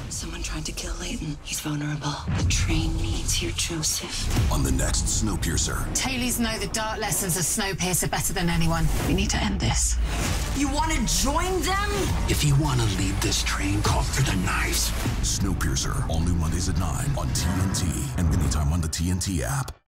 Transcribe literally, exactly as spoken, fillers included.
Someone tried to kill Leighton. He's vulnerable. The train needs you, Joseph. On the next Snowpiercer. Tailies know the dark lessons of Snowpiercer better than anyone. We need to end this. You want to join them? If you want to lead this train, call for the knives. Snowpiercer, all new Mondays at nine on T N T and anytime on the T N T app.